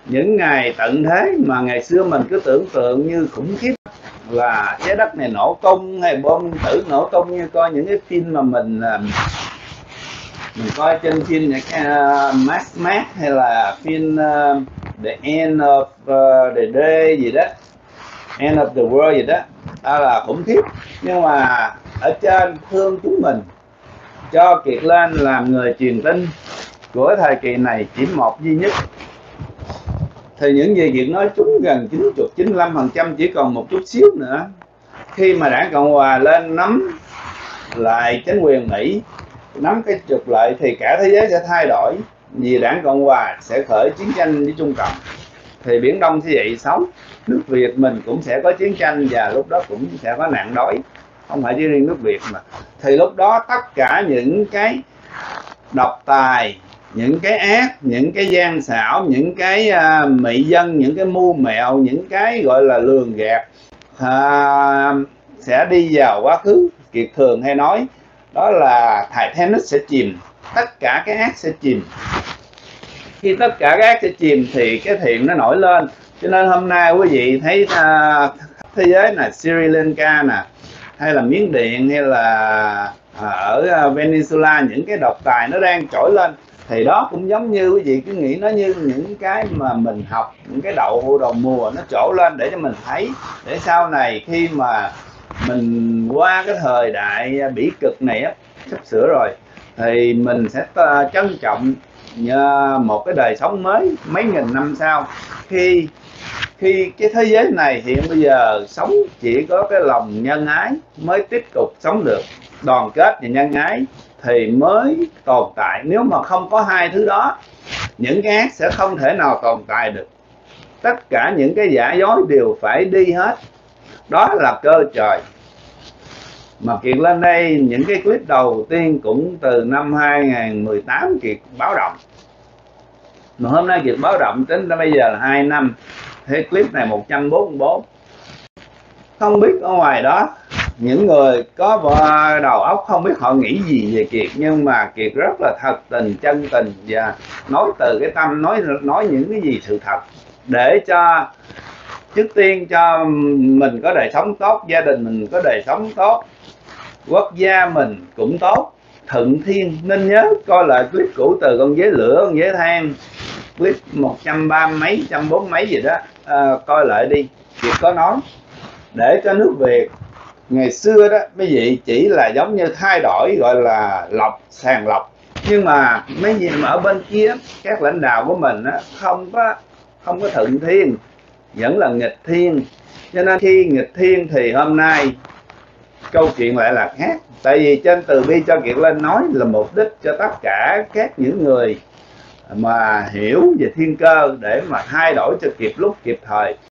những ngày tận thế mà ngày xưa mình cứ tưởng tượng như khủng khiếp, là trái đất này nổ tung hay bom tử nổ tung, như coi những cái phim mà mình coi trên phim những cái Mad Max hay là phim The End of the Day gì đó, End of the World gì đó, đó là khủng khiếp. Nhưng mà ở trên thương chúng mình, cho Kiệt lên làm người truyền tin của thời kỳ này chỉ một duy nhất, thì những gì Kiệt nói trúng gần 90-95%, chỉ còn một chút xíu nữa. Khi mà Đảng Cộng Hòa lên nắm lại chính quyền Mỹ, nắm cái trục lợi, thì cả thế giới sẽ thay đổi, vì Đảng Cộng Hòa sẽ khởi chiến tranh với Trung Cộng, thì Biển Đông sẽ dậy sóng, nước Việt mình cũng sẽ có chiến tranh, và lúc đó cũng sẽ có nạn đói, không phải chỉ riêng nước Việt mà. Thì lúc đó tất cả những cái độc tài, những cái ác, những cái gian xảo, những cái mị dân, những cái mưu mẹo, những cái gọi là lường gạt sẽ đi vào quá khứ. Kiệt thường hay nói đó là Titanic sẽ chìm, tất cả cái ác sẽ chìm. Khi tất cả cái ác sẽ chìm thì cái thiện nó nổi lên. Cho nên hôm nay quý vị thấy thế giới là Sri Lanka nè, hay là Miến Điện, hay là ở Venezuela, những cái độc tài nó đang trỗi lên. Thì đó cũng giống như quý vị cứ nghĩ nó như những cái mà mình học, những cái đậu đầu mùa nó trổ lên để cho mình thấy, để sau này khi mà mình qua cái thời đại bỉ cực này á, sắp sửa rồi, thì mình sẽ trân trọng một cái đời sống mới mấy nghìn năm sau. Khi cái thế giới này hiện bây giờ sống chỉ có cái lòng nhân ái mới tiếp tục sống được, đoàn kết và nhân ái thì mới tồn tại. Nếu mà không có hai thứ đó, những cái ác sẽ không thể nào tồn tại được. Tất cả những cái giả dối đều phải đi hết. Đó là cơ trời. Mà Kiệt lên đây những cái clip đầu tiên cũng từ năm 2018 Kiệt báo động, mà hôm nay Kiệt báo động tính đến bây giờ là 2 năm. Thế clip này 144. Không biết ở ngoài đó những người có đầu óc không biết họ nghĩ gì về Kiệt, nhưng mà Kiệt rất là thật tình, chân tình và nói từ cái tâm, nói những cái gì sự thật, để cho trước tiên cho mình có đời sống tốt, gia đình mình có đời sống tốt, quốc gia mình cũng tốt, thuận thiên. Nên nhớ coi lại clip cũ từ con dế lửa, con dế than, clip 130 mấy, 140 mấy gì đó, coi lại đi. Kiệt có nói để cho nước Việt ngày xưa đó mấy vị chỉ là giống như thay đổi, gọi là sàng lọc, nhưng mà mấy gì mà ở bên kia các lãnh đạo của mình á, không có thuận thiên, vẫn là nghịch thiên. Cho nên khi nghịch thiên thì hôm nay câu chuyện lại là khác. Tại vì trên từ bi cho Kiệt lên nói là mục đích cho tất cả các những người mà hiểu về thiên cơ để mà thay đổi cho kịp lúc kịp thời.